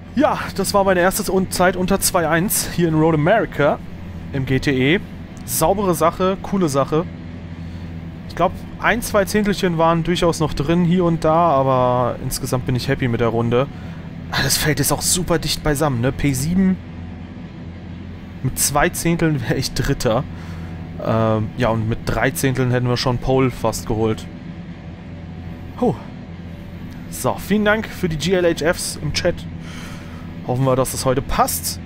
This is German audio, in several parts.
Ja, das war meine erste Zeit unter 2.1 hier in Road America im GTE. Saubere Sache, coole Sache. Ich glaube, 1-2 Zehntelchen waren durchaus noch drin hier und da, aber insgesamt bin ich happy mit der Runde. Das Feld ist auch super dicht beisammen, ne? P7 mit 2 Zehnteln wäre ich Dritter. Ja, und mit 3 Zehnteln hätten wir schon Pole fast geholt. So, vielen Dank für die GLHFs im Chat. Hoffen wir, dass es heute passt.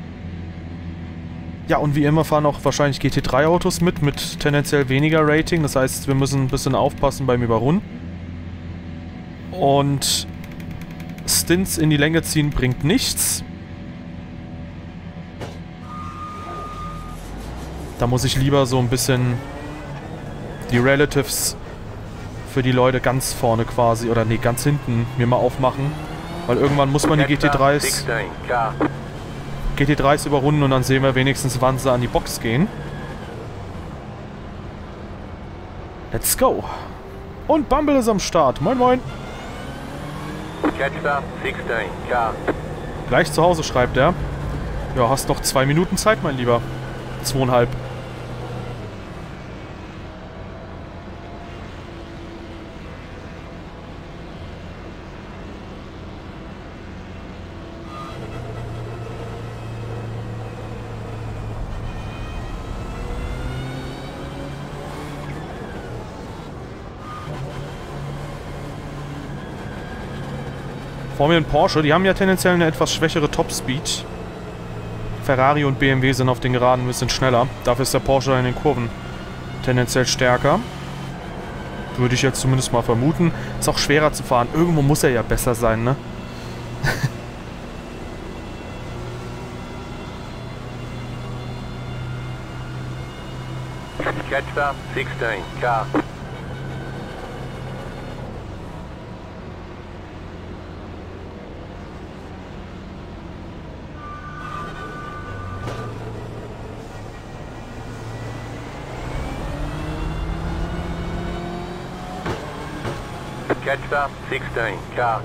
Ja, und wie immer fahren auch wahrscheinlich GT3-Autos mit tendenziell weniger Rating. Das heißt, wir müssen ein bisschen aufpassen beim Überrunden. Und Stints in die Länge ziehen bringt nichts. Da muss ich lieber so ein bisschen die Relatives für die Leute ganz vorne quasi, oder nee, ganz hinten mir mal aufmachen. Weil irgendwann muss man die GT3s überrunden und dann sehen wir wenigstens, wann sie an die Box gehen. Let's go. Und Bumble ist am Start. Moin moin. Gleich zu Hause, schreibt er. Ja, hast noch 2 Minuten Zeit, mein Lieber. 2,5. Vor mir ein Porsche, die haben ja tendenziell eine etwas schwächere Topspeed. Ferrari und BMW sind auf den Geraden ein bisschen schneller. Dafür ist der Porsche in den Kurven tendenziell stärker. Würde ich jetzt zumindest mal vermuten. Ist auch schwerer zu fahren. Irgendwo muss er ja besser sein, ne? Catcher 16, car. Catcher 16, car.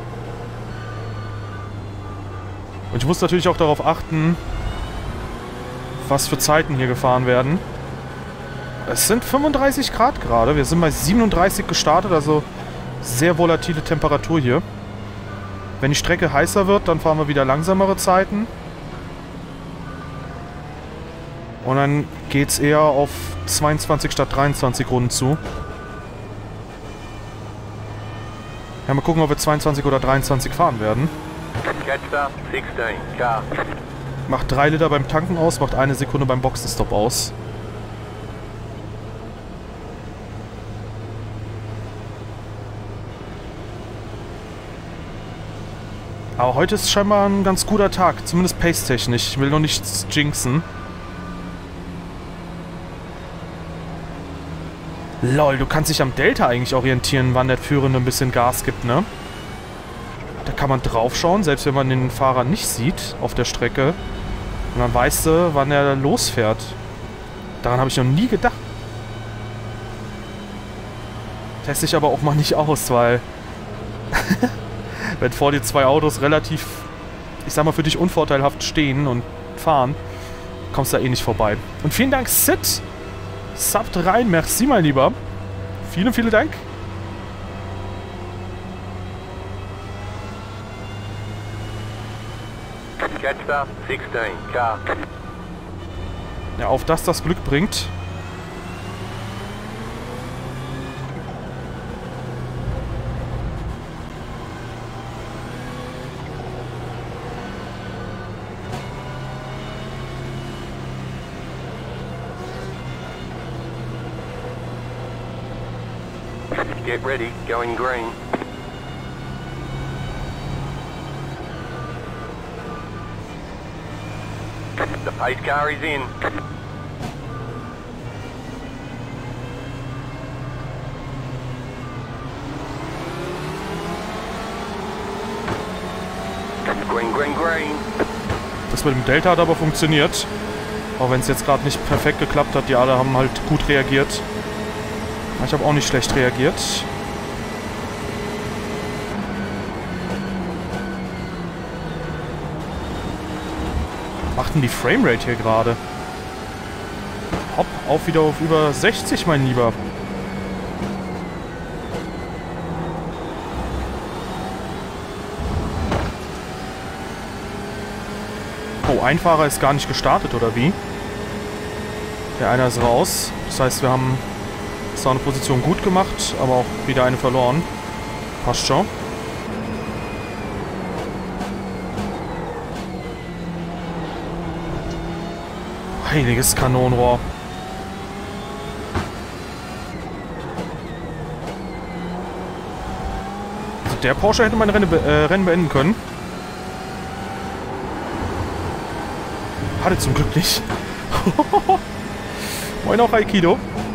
Und ich muss natürlich auch darauf achten, was für Zeiten hier gefahren werden. Es sind 35 Grad gerade. Wir sind bei 37 gestartet, also sehr volatile Temperatur hier. Wenn die Strecke heißer wird, dann fahren wir wieder langsamere Zeiten. Und dann geht es eher auf 22 statt 23 Runden zu. Ja, mal gucken, ob wir 22 oder 23 fahren werden. Macht 3 Liter beim Tanken aus, macht 1 Sekunde beim Boxenstopp aus. Aber heute ist scheinbar ein ganz guter Tag, zumindest pace-technisch. Ich will noch nichts jinxen. Lol, du kannst dich am Delta eigentlich orientieren, wann der Führende ein bisschen Gas gibt, ne? Da kann man draufschauen, selbst wenn man den Fahrer nicht sieht auf der Strecke. Und dann weißt du, wann er losfährt. Daran habe ich noch nie gedacht. Teste ich aber auch mal nicht aus, weil... wenn vor dir 2 Autos relativ, ich sag mal, für dich unvorteilhaft stehen und fahren, kommst du da eh nicht vorbei. Und vielen Dank, Sid! Subt rein, merci, mein Lieber. Vielen, vielen Dank. Catcher 16, car. Ja, auf dass das Glück bringt. Get ready, going green. The pace car is in. Green, green, green. Das mit dem Delta hat aber funktioniert. Auch wenn es jetzt gerade nicht perfekt geklappt hat. Die alle haben halt gut reagiert. Ich habe auch nicht schlecht reagiert. macht denn die Framerate hier gerade? Hopp, auf wieder auf über 60, mein Lieber. Oh, ein Fahrer ist gar nicht gestartet, oder wie? Der einer ist raus. Das heißt, wir haben zwar eine Position gut gemacht, aber auch wieder eine verloren. Passt schon. Heiliges Kanonenrohr. Also der Porsche hätte mein Rennen beenden können. Hatte zum Glück nicht. Moin auch Aikido.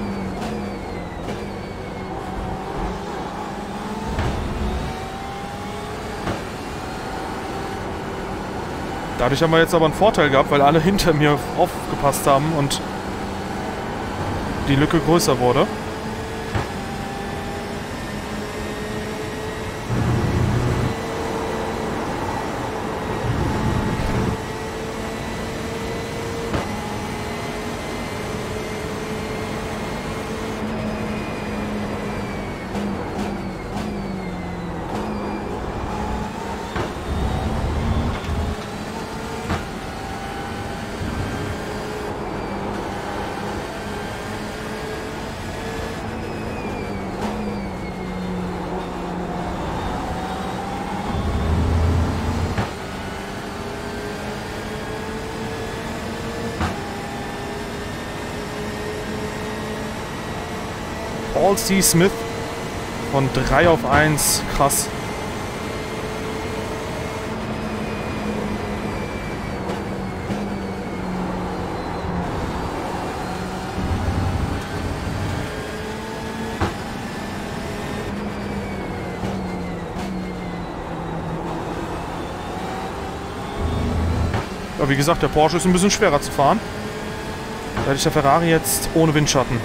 Dadurch haben wir jetzt aber einen Vorteil gehabt, weil alle hinter mir aufgepasst haben und die Lücke größer wurde. Paul C. Smith von 3 auf 1. Krass. Ja, wie gesagt, der Porsche ist ein bisschen schwerer zu fahren. Dadurch der Ferrari jetzt ohne Windschatten.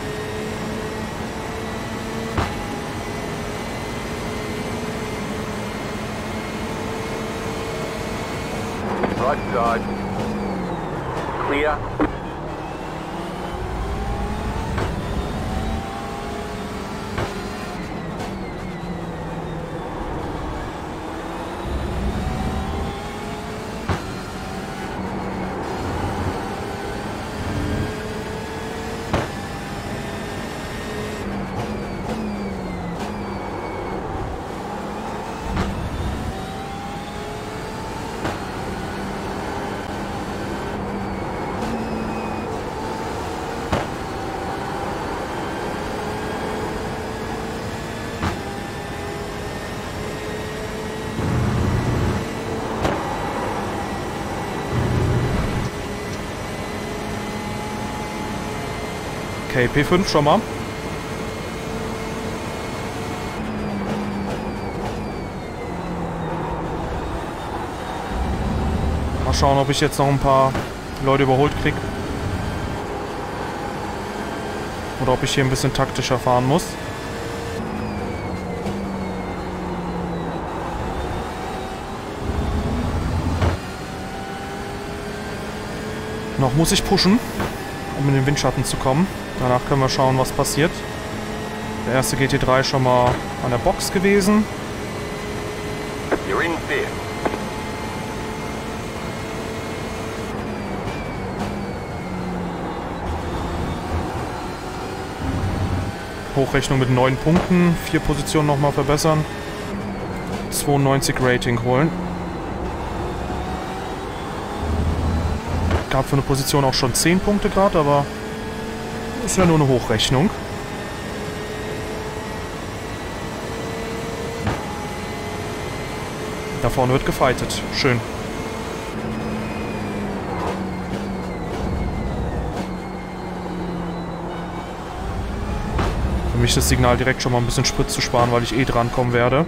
Right side. Clear. Okay, P5 schon mal. Mal schauen, ob ich jetzt noch ein paar Leute überholt kriege. Oder ob ich hier ein bisschen taktischer fahren muss. Noch muss ich pushen, um in den Windschatten zu kommen. Danach können wir schauen, was passiert. Der erste GT3 schon mal an der Box gewesen. You're in fifth. Hochrechnung mit 9 Punkten. 4 Positionen nochmal verbessern. 92 Rating holen. Gab für eine Position auch schon 10 Punkte gerade, aber ist ja nur eine Hochrechnung. Da vorne wird gefightet. Schön. Für mich das Signal direkt schon mal ein bisschen Sprit zu sparen, weil ich eh dran kommen werde.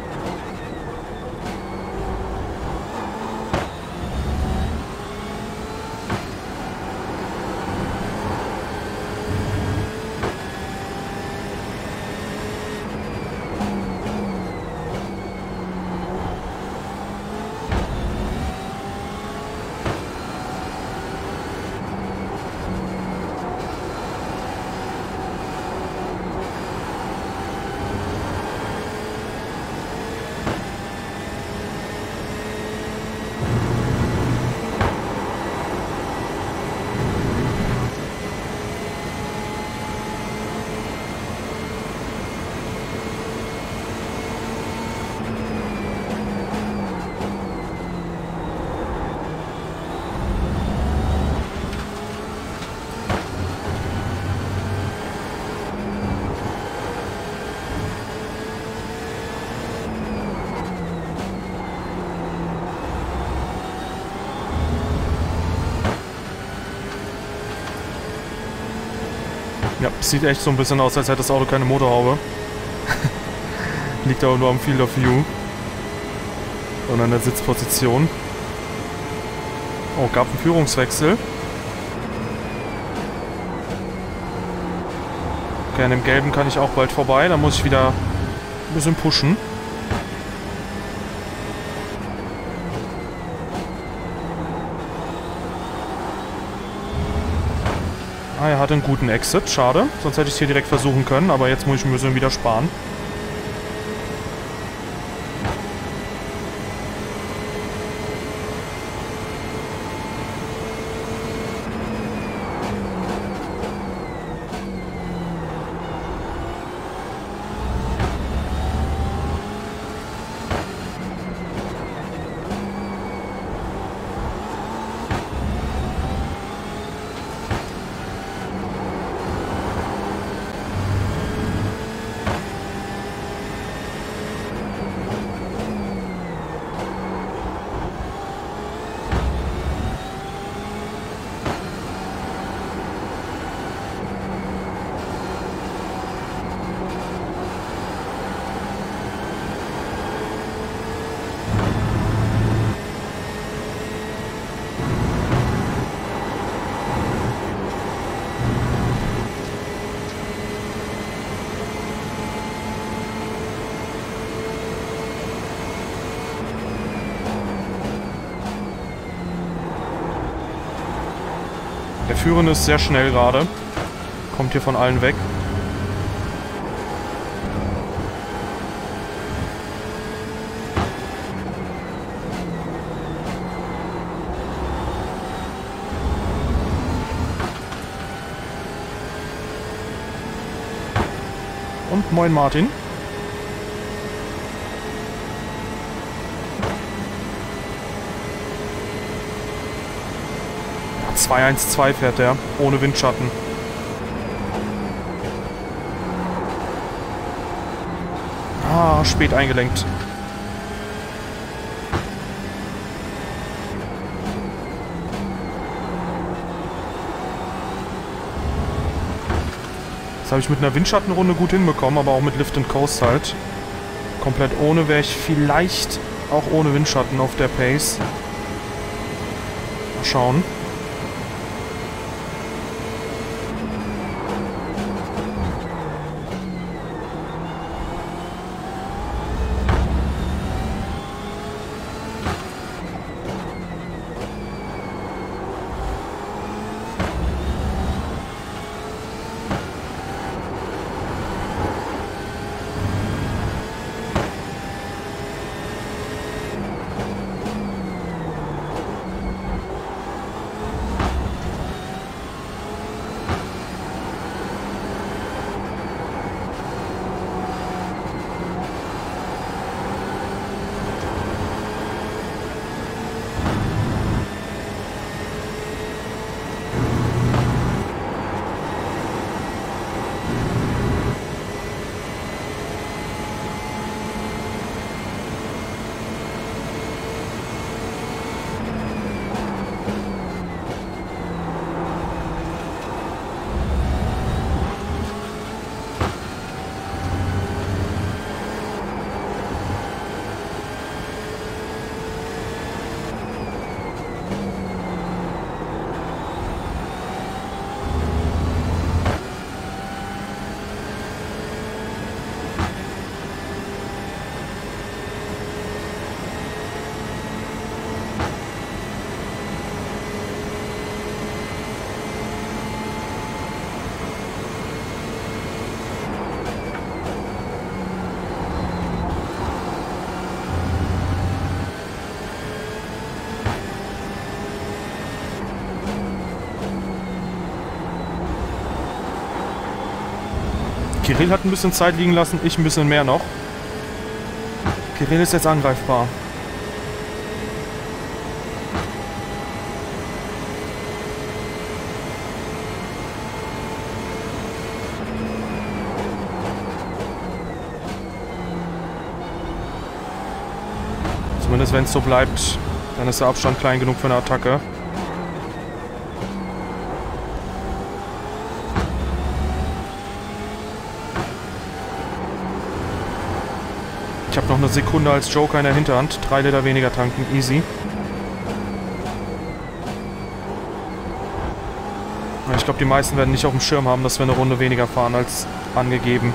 Ja, sieht echt so ein bisschen aus, als hätte das Auto keine Motorhaube. Liegt aber nur am Field of View. Und an der Sitzposition. Oh, gab einen Führungswechsel. Okay, an dem Gelben kann ich auch bald vorbei. Da muss ich wieder ein bisschen pushen. Ah, er hatte einen guten Exit. Schade. Sonst hätte ich es hier direkt versuchen können. Aber jetzt muss ich ein bisschen wieder sparen. Der Führende ist sehr schnell gerade. Kommt hier von allen weg. Und moin Martin. Ja, 2-1-2 fährt der, ohne Windschatten. Ah, spät eingelenkt. Das habe ich mit einer Windschattenrunde gut hinbekommen, aber auch mit Lift and Coast halt. Komplett ohne wäre ich vielleicht auch ohne Windschatten auf der Pace. Mal schauen. Kirill hat ein bisschen Zeit liegen lassen, ich ein bisschen mehr noch. Kirill ist jetzt angreifbar. Zumindest wenn es so bleibt, dann ist der Abstand klein genug für eine Attacke. Sekunde als Joker in der Hinterhand. 3 Liter weniger tanken, easy. Ich glaube, die meisten werden nicht auf dem Schirm haben, dass wir eine Runde weniger fahren als angegeben.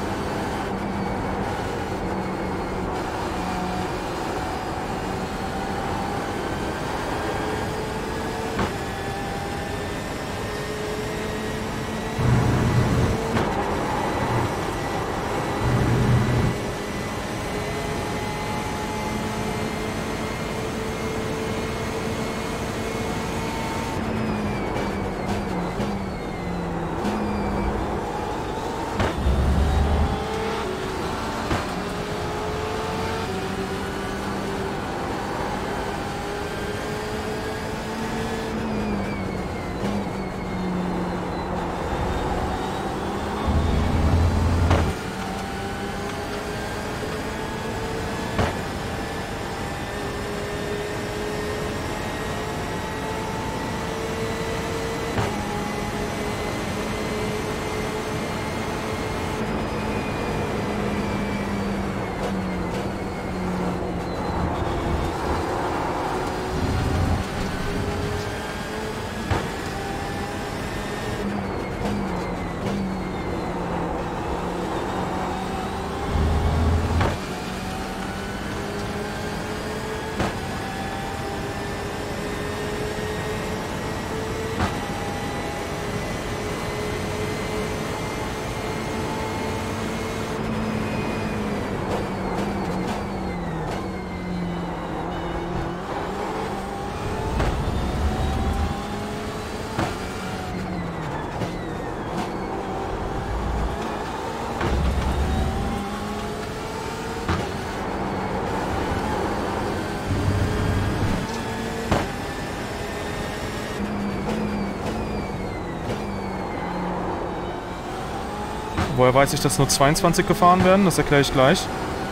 Woher weiß ich, dass nur 22 gefahren werden? Das erkläre ich gleich.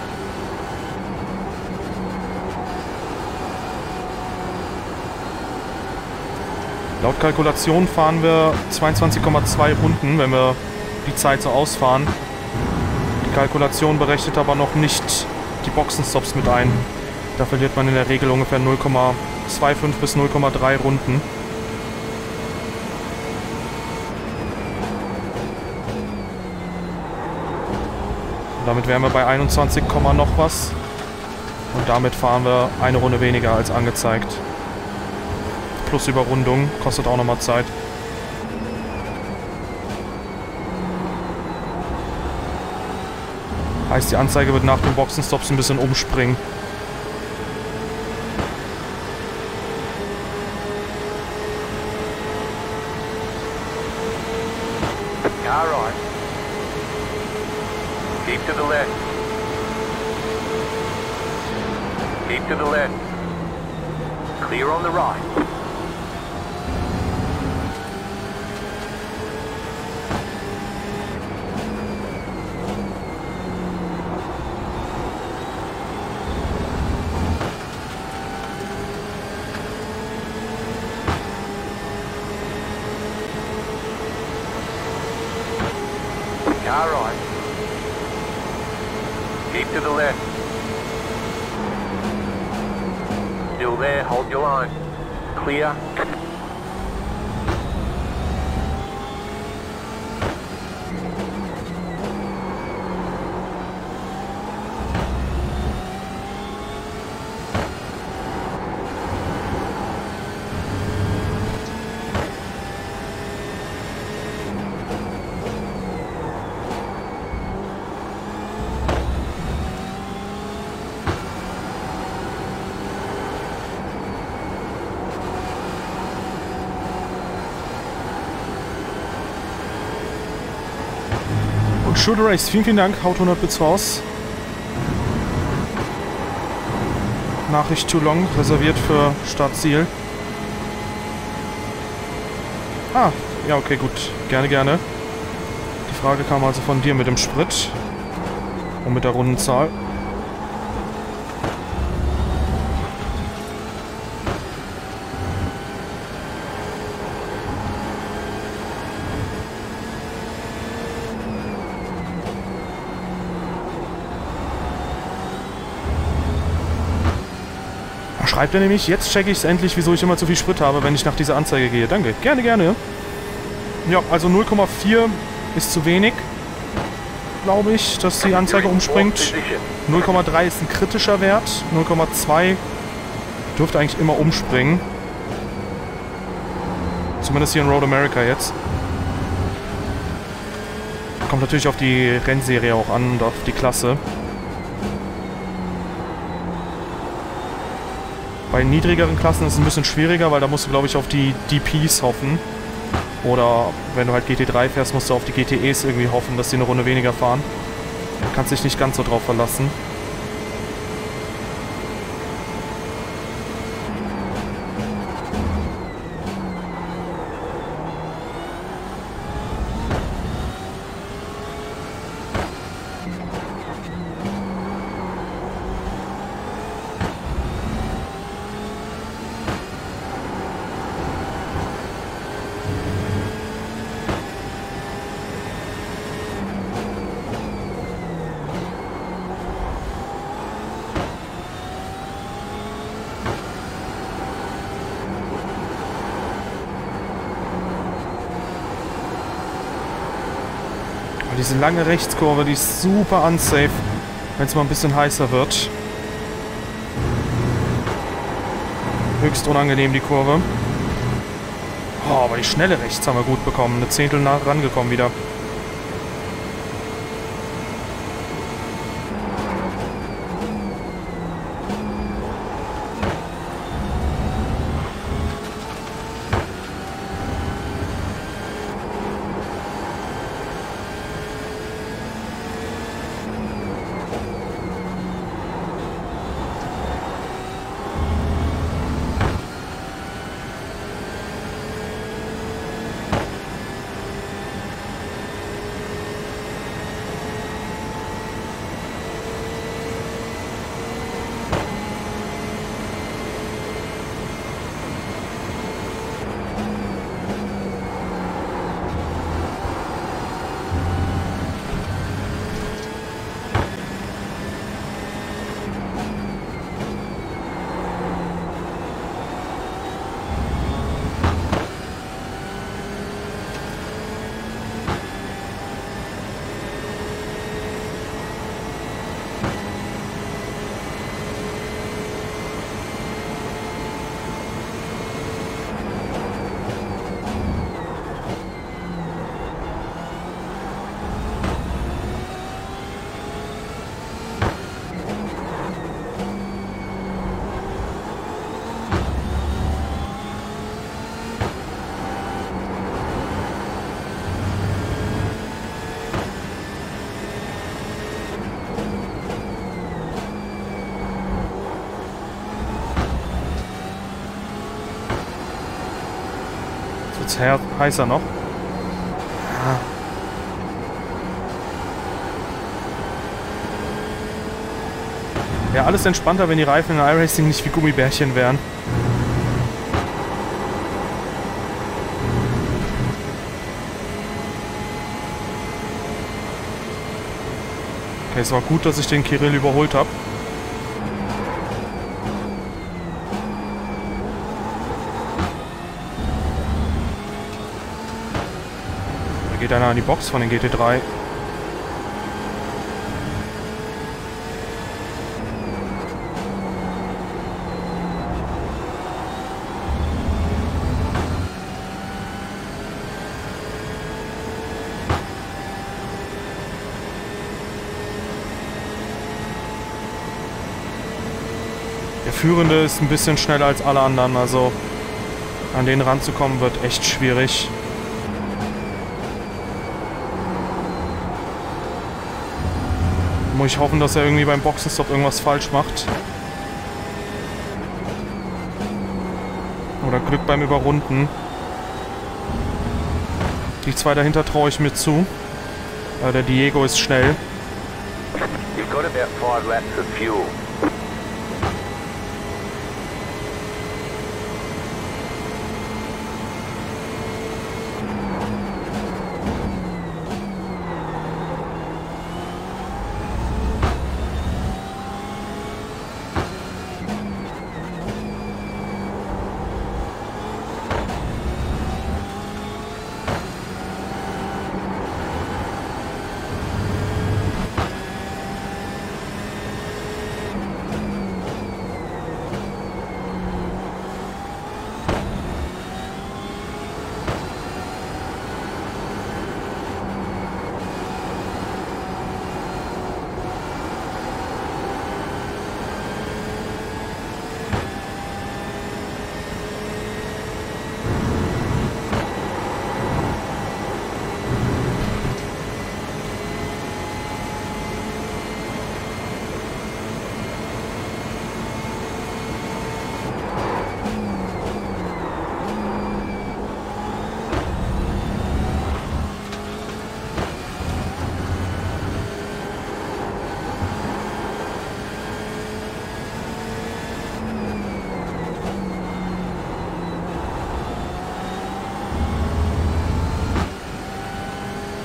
Laut Kalkulation fahren wir 22,2 Runden, wenn wir die Zeit so ausfahren. Die Kalkulation berechnet aber noch nicht die Boxenstops mit ein. Da verliert man in der Regel ungefähr 0,25 bis 0,3 Runden. Und damit wären wir bei 21, noch was. Und damit fahren wir eine Runde weniger als angezeigt. Plus Überrundung, kostet auch nochmal Zeit. Heißt, die Anzeige wird nach den Boxenstops ein bisschen umspringen. Car right. Keep to the left. Keep to the left. Clear on the right. Car right. Keep to the left. Still there, hold your line. Clear. Shooter Race, vielen, vielen Dank. Haut 100 Bits raus. Nachricht too long, reserviert für Startziel. Ah, ja, okay, gut. Gerne, gerne. Die Frage kam also von dir mit dem Sprit. Und mit der Rundenzahl. schreibt er nämlich, jetzt checke ich es endlich, wieso ich immer zu viel Sprit habe, wenn ich nach dieser Anzeige gehe. Danke, gerne, gerne. Ja, also 0,4 ist zu wenig, glaube ich, dass die Anzeige umspringt. 0,3 ist ein kritischer Wert, 0,2 dürfte eigentlich immer umspringen. Zumindest hier in Road America jetzt. Kommt natürlich auf die Rennserie auch an und auf die Klasse. Bei niedrigeren Klassen ist es ein bisschen schwieriger, weil da musst du, glaube ich, auf die DPs hoffen. Oder wenn du halt GT3 fährst, musst du auf die GTEs irgendwie hoffen, dass die eine Runde weniger fahren. Da kannst dich nicht ganz so drauf verlassen. Diese lange Rechtskurve, die ist super unsafe, wenn es mal ein bisschen heißer wird. Höchst unangenehm die Kurve. Oh, aber die schnelle rechts haben wir gut bekommen. Eine Zehntel nah rangekommen wieder. Heißer noch. Ja, alles entspannter, wenn die Reifen in iRacing nicht wie Gummibärchen wären. Okay, es war gut, dass ich den Kirill überholt habe. Geht einer an die Box von den GT3. Der Führende ist ein bisschen schneller als alle anderen, also an den ranzukommen wird echt schwierig. Muss ich hoffen, dass er irgendwie beim Boxenstopp irgendwas falsch macht. Oder Glück beim Überrunden. Die zwei dahinter traue ich mir zu. Der Diego ist schnell. You've got about 5 laps of fuel.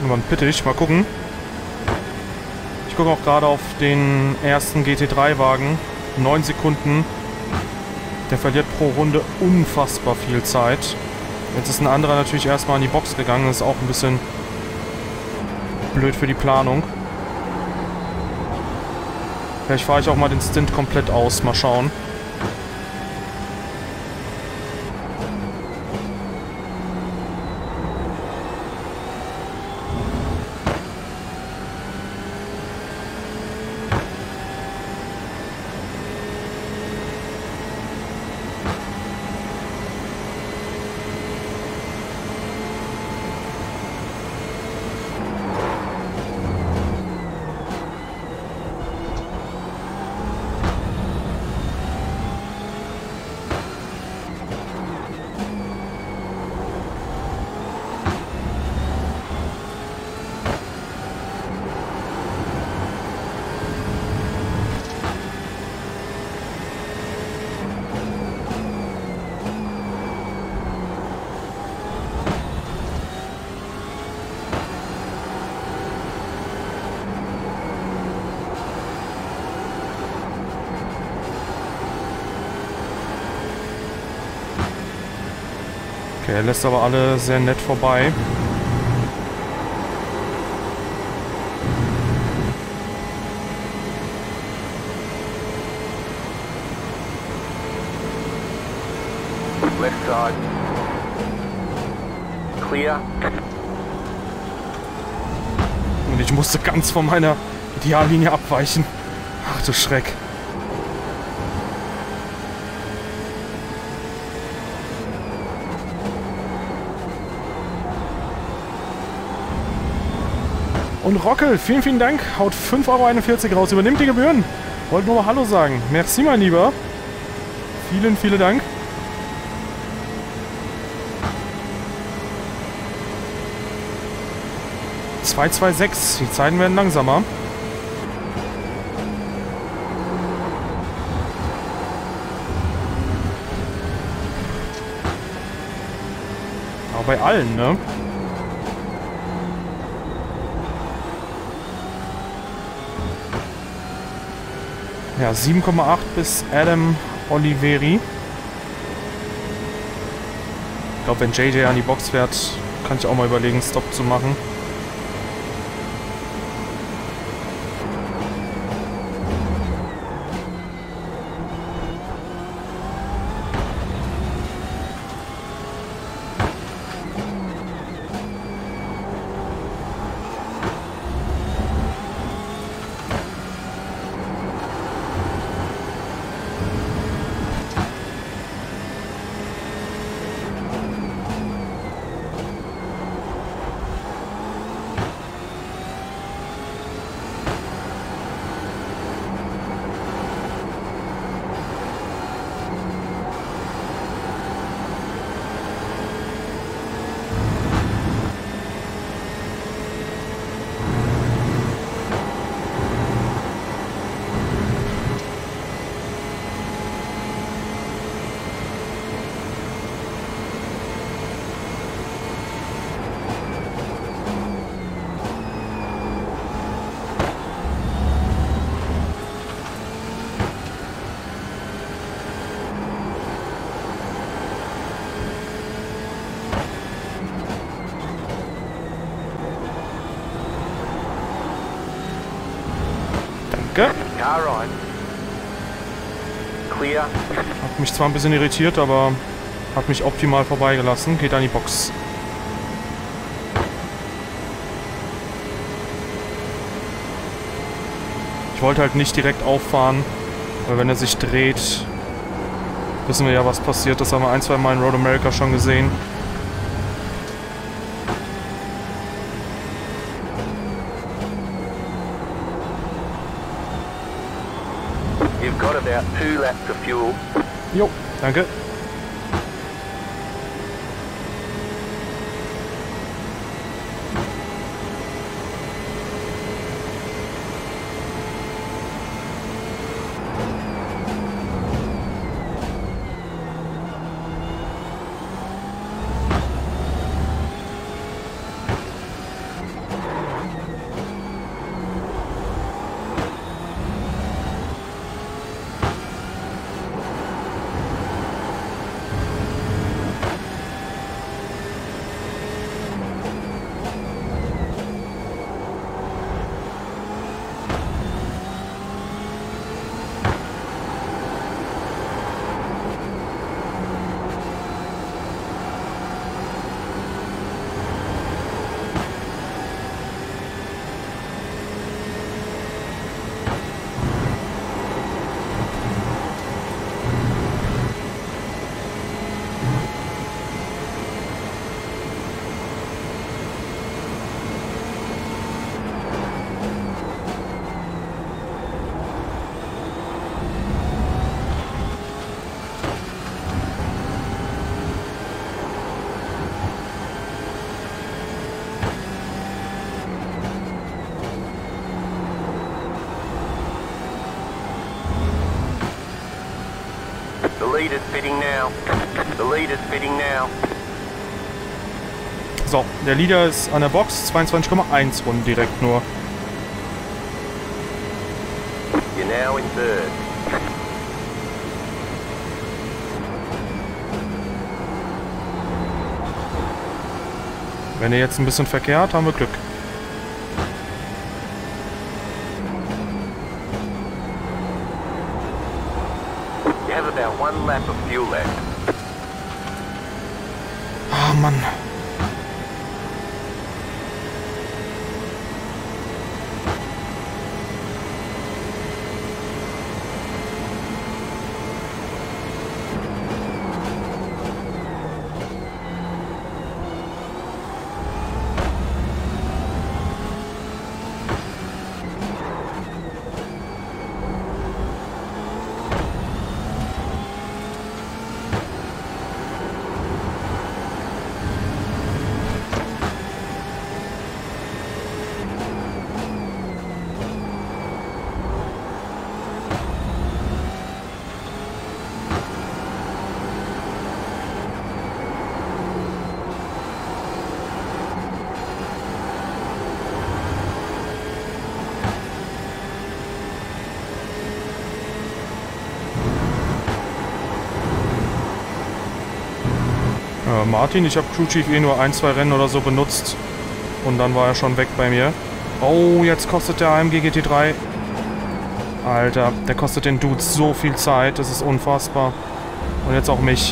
irgendwann pittig. Mal gucken. Ich gucke auch gerade auf den ersten GT3-Wagen. 9 Sekunden. Der verliert pro Runde unfassbar viel Zeit. Jetzt ist ein anderer natürlich erstmal in die Box gegangen. Das ist auch ein bisschen blöd für die Planung. Vielleicht fahre ich auch mal den Stint komplett aus. Mal schauen. Okay, er lässt aber alle sehr nett vorbei. Left side. Clear. Und ich musste ganz von meiner Ideallinie abweichen. Ach du Schreck. Und Rockel, vielen, vielen Dank. Haut 5,41 € raus. Übernimmt die Gebühren. Wollte nur mal Hallo sagen. Merci, mein Lieber. Vielen, vielen Dank. (2:26). Die Zeiten werden langsamer. Aber bei allen, ne? Ja, 7,8 bis Adam Oliveri. Ich glaube, wenn JJ an die Box fährt, kann ich auch mal überlegen, Stop zu machen. Car on. Clear. Hat mich zwar ein bisschen irritiert, aber hat mich optimal vorbeigelassen. Geht an die Box. Ich wollte halt nicht direkt auffahren, weil wenn er sich dreht, wissen wir ja, was passiert. Das haben wir ein, zwei Mal in Road America schon gesehen. You've got about 2 laps of fuel. Jo, danke. lead is fitting now. The lead is fitting now. So, der Leader ist an der Box, 22,1 Runden direkt nur. You're now in third. Wenn er jetzt ein bisschen Verkehr hat, haben wir Glück. You have about 1 lap of fuel left. Ah, Mann. Martin, ich habe Crew Chief eh nur 1, 2 Rennen oder so benutzt. Und dann war er schon weg bei mir. Oh, jetzt kostet der AMG GT3. Alter, der kostet den Dudes so viel Zeit. Das ist unfassbar. Und jetzt auch mich.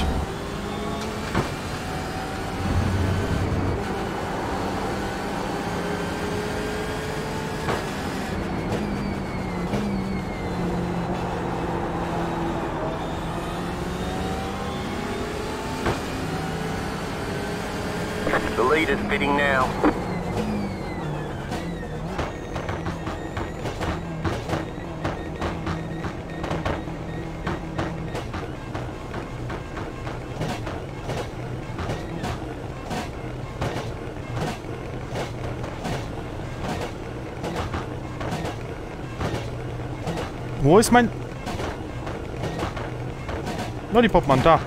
The lead is fitting now. Wo ist mein... Lollipop-Mann, da.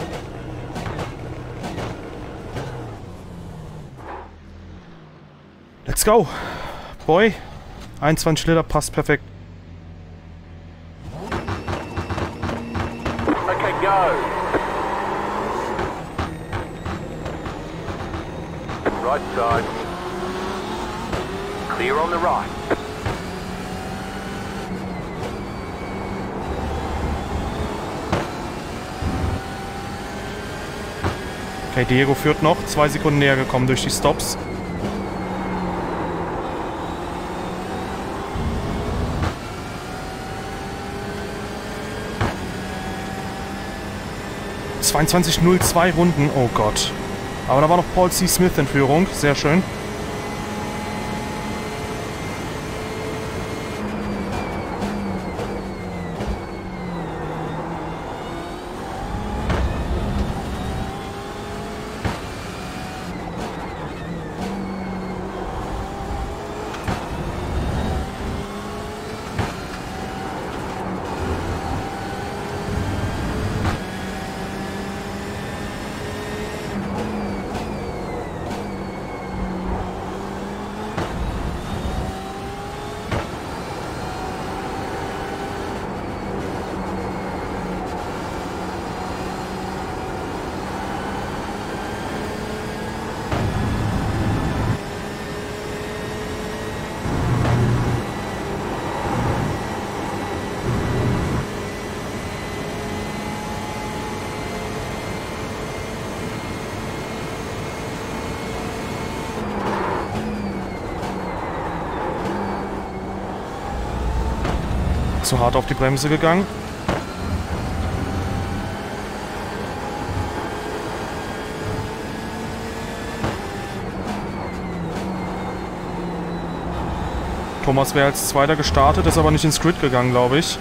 Let's go. Boy. 21 Liter passt perfekt. Okay, go. Right side. Clear on the right. Okay, Diego führt noch. 2 Sekunden näher gekommen durch die Stops. ...22:02 Runden. Oh Gott. Aber da war noch Paul C. Smith in Führung. Sehr schön. Zu hart auf die Bremse gegangen. Thomas wäre als Zweiter gestartet, ist aber nicht ins Grid gegangen, glaube ich.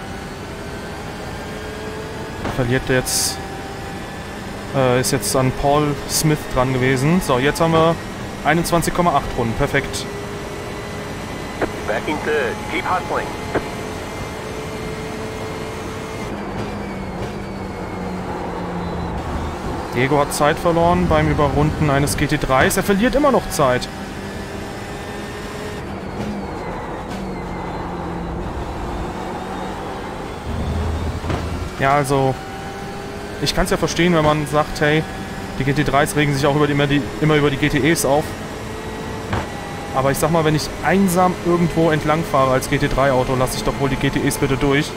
Verliert jetzt... ist jetzt an Paul Smith dran gewesen. So, jetzt haben wir 21,8 Runden. Perfekt. Back in third. Keep hustling. Diego hat Zeit verloren beim Überrunden eines GT3s. Er verliert immer noch Zeit. Ja, also, ich kann es ja verstehen, wenn man sagt, hey, die GT3s regen sich auch immer über die GTEs auf. Aber ich sag mal, wenn ich einsam irgendwo entlang fahre als GT3-Auto, lasse ich doch wohl die GTEs bitte durch.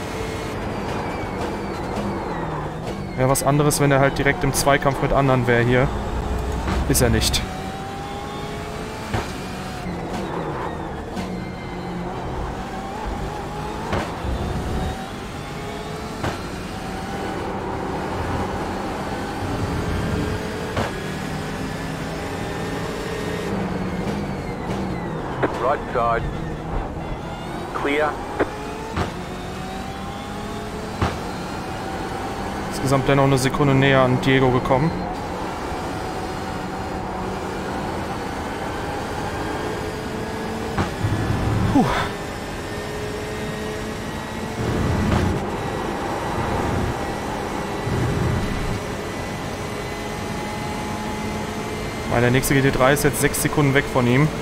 Wäre was anderes, wenn er halt direkt im Zweikampf mit anderen wäre hier. Ist er nicht. Right side. Clear. Insgesamt dennoch eine Sekunde näher an Diego gekommen. Puh. Weil der nächste GT3 ist jetzt 6 Sekunden weg von ihm.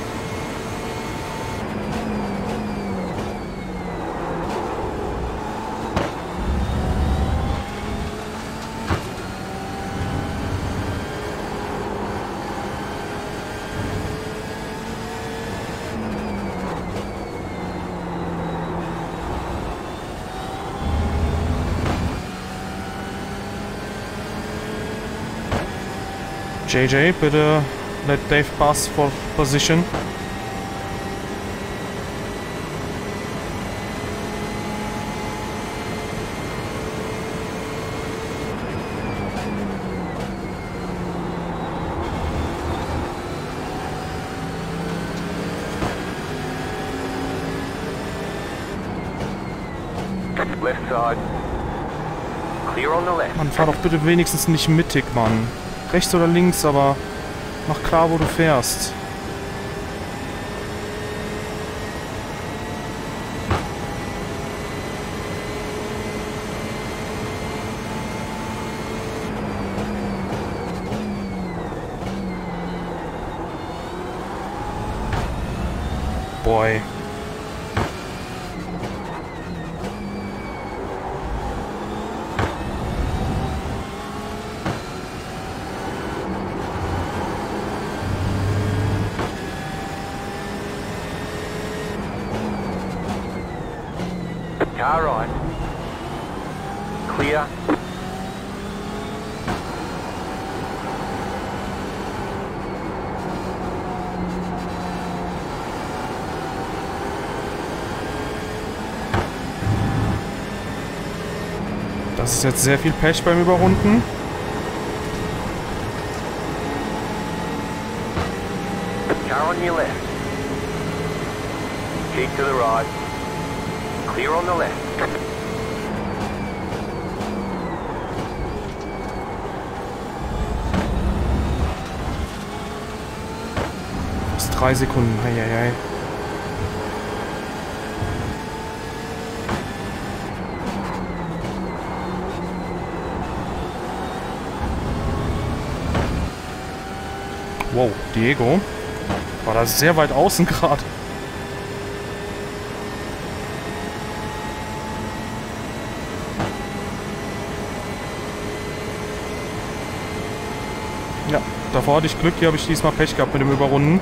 JJ, bitte let Dave pass for position. Left side. Clear on the left. Mann, fahr doch bitte wenigstens nicht mittig, Mann. Rechts oder links, aber mach klar, wo du fährst. Boy. Car right. Clear. Das ist jetzt sehr viel Pech beim Überrunden. Car on your left. Keep to the right. Clear on the left. Bis 3 Sekunden. Heieiei. Wow, Diego. War da sehr weit außen gerade. Ja, davor hatte ich Glück, hier habe ich diesmal Pech gehabt mit dem Überrunden.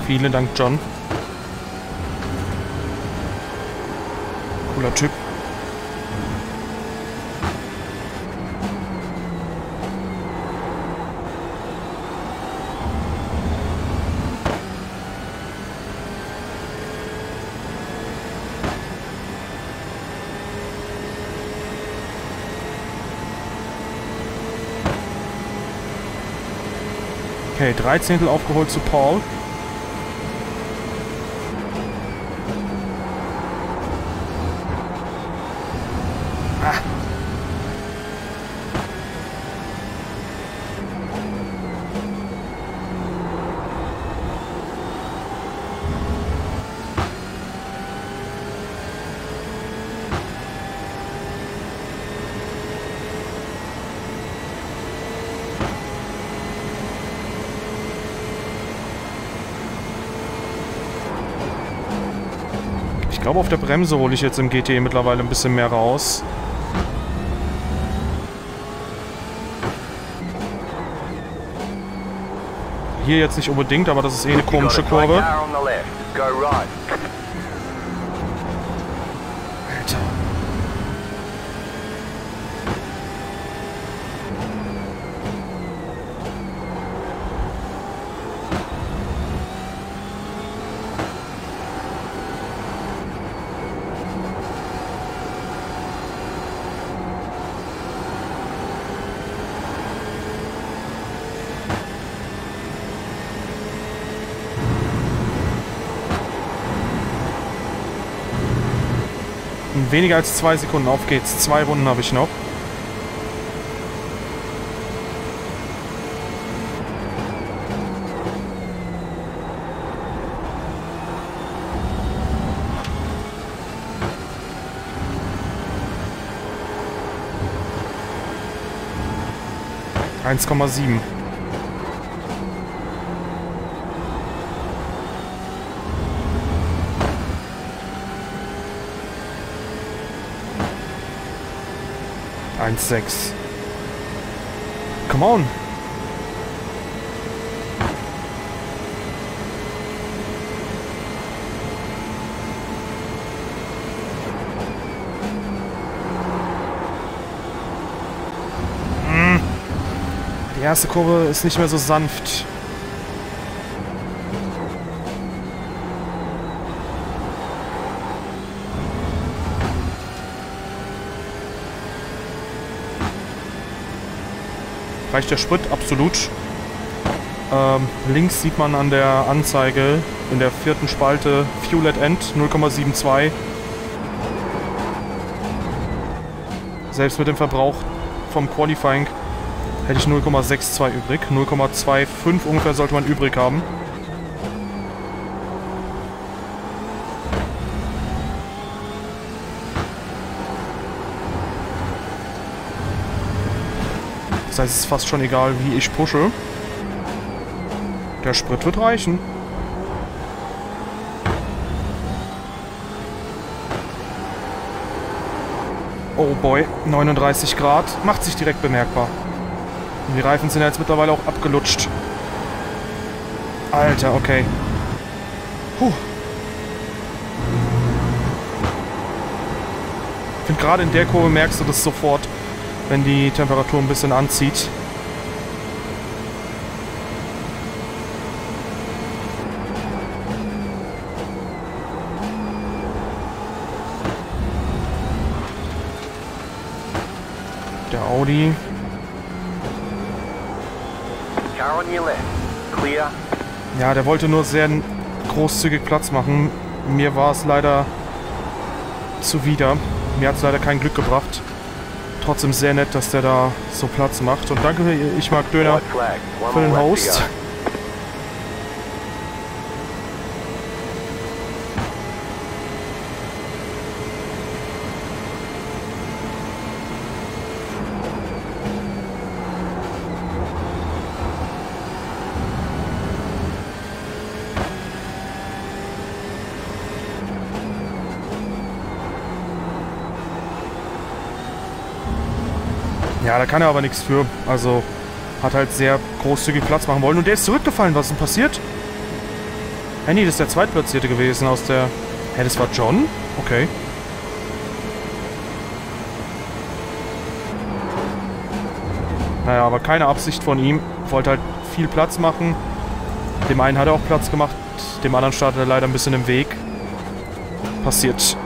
Vielen Dank, John. Cooler Typ. Okay, 3 Zehntel aufgeholt zu Paul. Ah. Ich glaube, auf der Bremse hole ich jetzt im GTE mittlerweile ein bisschen mehr raus. Hier jetzt nicht unbedingt, aber das ist eh eine komische Kurve. Alter. Weniger als 2 Sekunden. Auf geht's. 2 Runden habe ich noch. Eins Komma 7. Sechs. Come on. Die erste Kurve ist nicht mehr so sanft. Reicht der Sprit? Absolut. Links sieht man an der Anzeige in der 4. Spalte Fuel at End 0,72. Selbst mit dem Verbrauch vom Qualifying hätte ich 0,62 übrig. 0,25 ungefähr sollte man übrig haben. Das heißt, es ist fast schon egal, wie ich pushe. Der Sprit wird reichen. Oh boy, 39 Grad. Macht sich direkt bemerkbar. Und die Reifen sind jetzt mittlerweile auch abgelutscht. Alter, okay. Puh. Ich finde, gerade in der Kurve merkst du das sofort, wenn die Temperatur ein bisschen anzieht. Der Audi. Ja, der wollte nur sehr großzügig Platz machen. Mir war es leider zuwider. Mir hat es leider kein Glück gebracht. Trotzdem sehr nett, dass der da so Platz macht. Und danke, ich mag Döner, für den Host. Ja, da kann er aber nichts für. Also hat halt sehr großzügig Platz machen wollen. Und der ist zurückgefallen. Was ist denn passiert? Hey, nee, das ist der Zweitplatzierte gewesen aus der... Hä, das war John? Okay. Naja, aber keine Absicht von ihm. Wollte halt viel Platz machen. Dem einen hat er auch Platz gemacht. Dem anderen startet er leider ein bisschen im Weg. Passiert.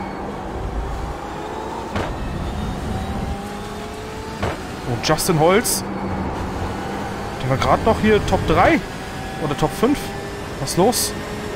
Oh, Justin Holz. Der war gerade noch hier Top 3. Oder Top 5. Was ist los?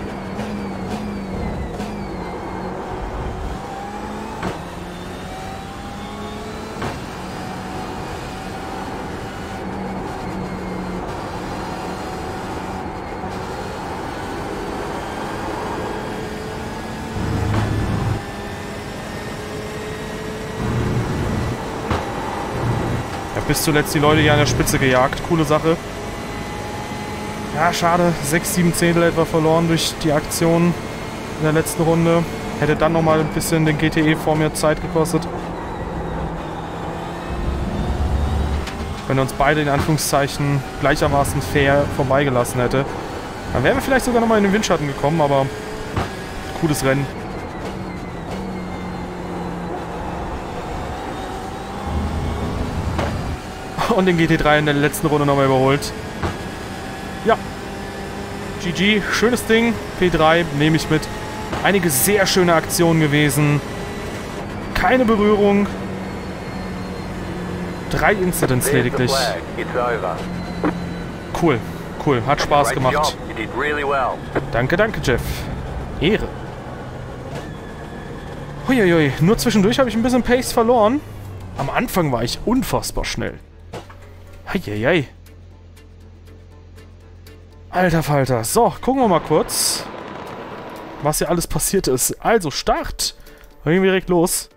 Bis zuletzt die Leute hier an der Spitze gejagt. Coole Sache. Ja, schade. 6, 7 Zehntel etwa verloren durch die Aktion in der letzten Runde. Hätte dann nochmal ein bisschen den GTE vor mir Zeit gekostet. Wenn er uns beide in Anführungszeichen gleichermaßen fair vorbeigelassen hätte, dann wären wir vielleicht sogar nochmal in den Windschatten gekommen, aber cooles Rennen. Und den GT3 in der letzten Runde nochmal überholt. Ja. GG, schönes Ding. P3 nehme ich mit. Einige sehr schöne Aktionen gewesen. Keine Berührung. 3 Incidents lediglich. Cool, cool. Hat Spaß gemacht. Danke, danke, Jeff. Ehre. Huiuiui, nur zwischendurch habe ich ein bisschen Pace verloren. Am Anfang war ich unfassbar schnell. Heieiei. Alter Falter. So, gucken wir mal kurz, was hier alles passiert ist. Also, Start. Gehen wir direkt los.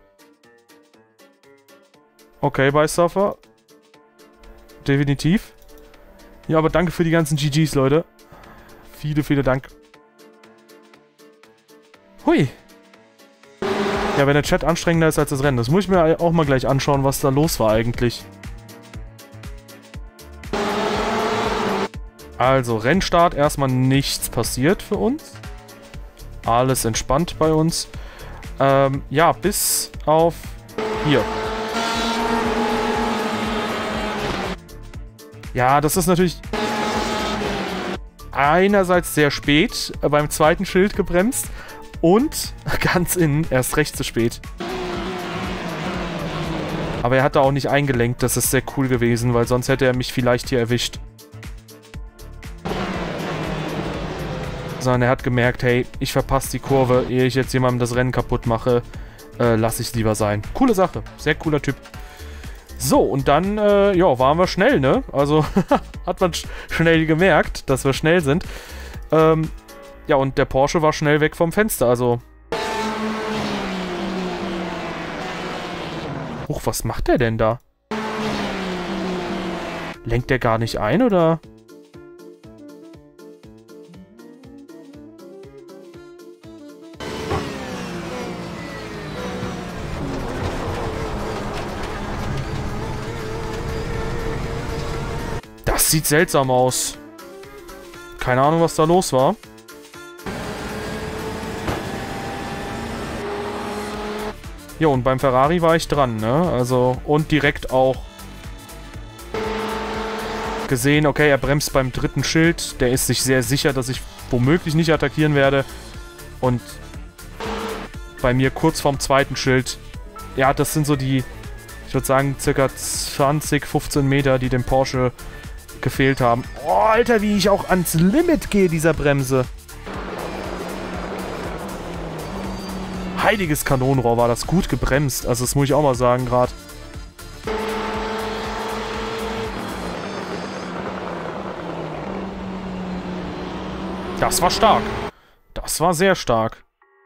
Okay, bei Surfer. Definitiv. Ja, aber danke für die ganzen GGs, Leute. Viele, viele Dank. Hui. Ja, wenn der Chat anstrengender ist als das Rennen. Das muss ich mir auch mal gleich anschauen, was da los war eigentlich. Also, Rennstart, erstmal nichts passiert für uns. Alles entspannt bei uns. Ja, bis auf hier. Ja, das ist natürlich einerseits sehr spät beim zweiten Schild gebremst und ganz innen erst recht zu spät. Aber er hat da auch nicht eingelenkt, das ist sehr cool gewesen, weil sonst hätte er mich vielleicht hier erwischt. Sondern er hat gemerkt, hey, ich verpasse die Kurve, ehe ich jetzt jemandem das Rennen kaputt mache, lasse ich es lieber sein. Coole Sache, sehr cooler Typ. So, und dann, ja, waren wir schnell, ne? Also, hat man schnell gemerkt, dass wir schnell sind. Ja, und der Porsche war schnell weg vom Fenster, also... Huch, was macht der denn da? Lenkt der gar nicht ein, oder... Das sieht seltsam aus. Keine Ahnung, was da los war. Ja, und beim Ferrari war ich dran, ne? Also, und direkt auch gesehen, okay, er bremst beim dritten Schild. Der ist sich sehr sicher, dass ich womöglich nicht attackieren werde. Und bei mir kurz vorm zweiten Schild. Ja, das sind so die, ich würde sagen, circa 20, 15 Meter, die dem Porsche gefehlt haben. Oh, Alter, wie ich auch ans Limit gehe, dieser Bremse. Heiliges Kanonenrohr, war das gut gebremst. Also das muss ich auch mal sagen gerade. Das war stark. Das war sehr stark.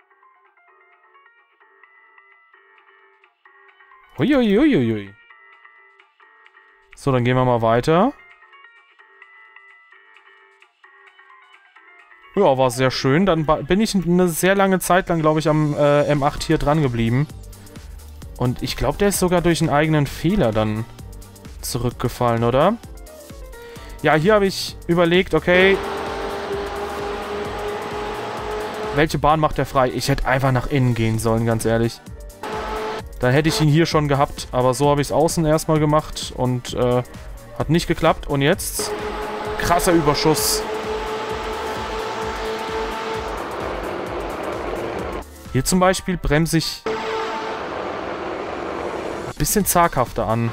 Uiuiuiui. So, dann gehen wir mal weiter. Ja, war sehr schön. Dann bin ich eine sehr lange Zeit lang, glaube ich, am M8 hier dran geblieben. Und ich glaube, der ist sogar durch einen eigenen Fehler dann zurückgefallen, oder? Ja, hier habe ich überlegt, okay... welche Bahn macht er frei? Ich hätte einfach nach innen gehen sollen, ganz ehrlich. Da hätte ich ihn hier schon gehabt, aber so habe ich es außen erstmal gemacht und hat nicht geklappt. Und jetzt krasser Überschuss. Hier zum Beispiel bremse ich ein bisschen zaghafter an.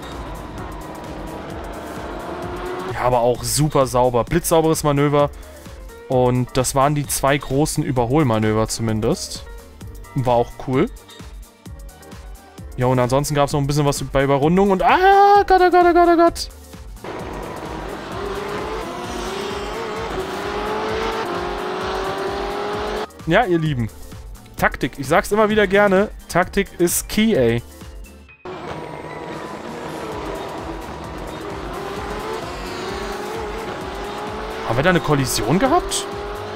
Ja, aber auch super sauber. Blitzsauberes Manöver. Und das waren die 2 großen Überholmanöver zumindest. War auch cool. Ja, und ansonsten gab es noch ein bisschen was bei Überrundung und... Ah, Gott, oh Gott, oh Gott, oh Gott. Ja, ihr Lieben. Taktik. Ich sag's immer wieder gerne. Taktik ist key, ey. Haben wir da eine Kollision gehabt?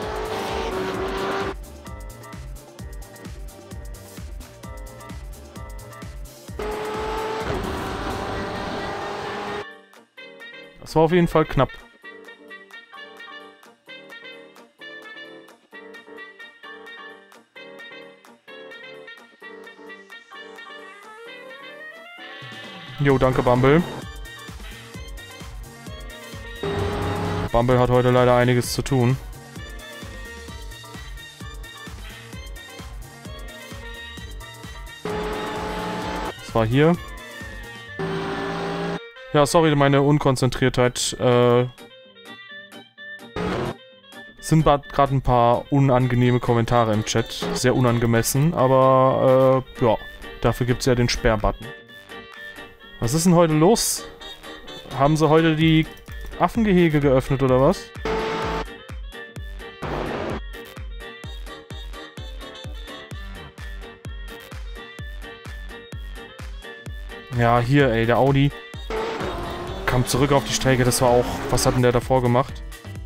Das war auf jeden Fall knapp. Jo, danke Bumble. Bumble hat heute leider einiges zu tun. Das war hier. Ja, sorry, meine Unkonzentriertheit. Sind gerade ein paar unangenehme Kommentare im Chat. Sehr unangemessen, aber ja, dafür gibt es ja den Sperrbutton. Was ist denn heute los? Haben sie heute die Affengehege geöffnet, oder was? Ja, hier, ey, der Audi kam zurück auf die Strecke. Das war auch... Was hat denn der davor gemacht?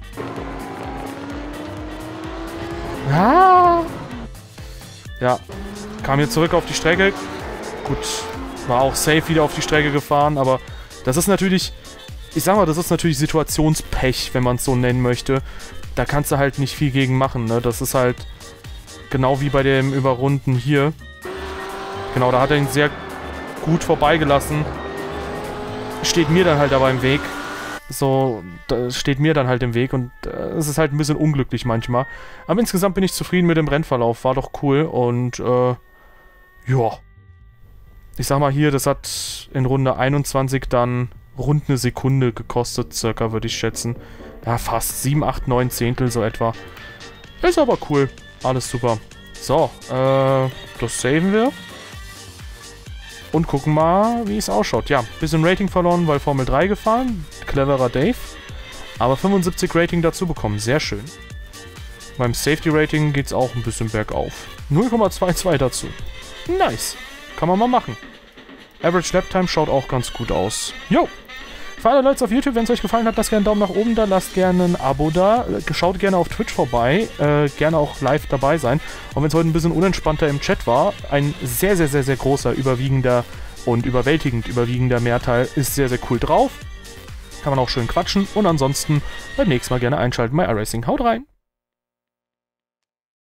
Ah! Ja, kam hier zurück auf die Strecke. Gut, war auch safe wieder auf die Strecke gefahren, aber das ist natürlich... Ich sag mal, das ist natürlich Situationspech, wenn man es so nennen möchte. Da kannst du halt nicht viel gegen machen, ne? Das ist halt genau wie bei dem Überrunden hier. Genau, da hat er ihn sehr gut vorbeigelassen. Steht mir dann halt aber im Weg. So, das steht mir dann halt im Weg und es ist halt ein bisschen unglücklich manchmal. Aber insgesamt bin ich zufrieden mit dem Rennverlauf. War doch cool und, ja. Ich sag mal hier, das hat in Runde 21 dann rund eine Sekunde gekostet, circa, würde ich schätzen. Ja, fast 7, 8, 9 Zehntel, so etwa. Ist aber cool. Alles super. So, das saven wir. Und gucken mal, wie es ausschaut. Ja, bisschen Rating verloren, weil Formel 3 gefahren. Cleverer Dave. Aber 75 Rating dazu bekommen. Sehr schön. Beim Safety Rating geht es auch ein bisschen bergauf. 0,22 dazu. Nice. Kann man mal machen. Average Lap Time schaut auch ganz gut aus. Jo. Für alle Leute auf YouTube, wenn es euch gefallen hat, lasst gerne einen Daumen nach oben da, lasst gerne ein Abo da, schaut gerne auf Twitch vorbei, gerne auch live dabei sein. Und wenn es heute ein bisschen unentspannter im Chat war, ein sehr, sehr, sehr, sehr großer, überwiegender und überwältigend überwiegender Mehrteil ist sehr, sehr cool drauf. Kann man auch schön quatschen und ansonsten beim nächsten Mal gerne einschalten bei iRacing. Haut rein!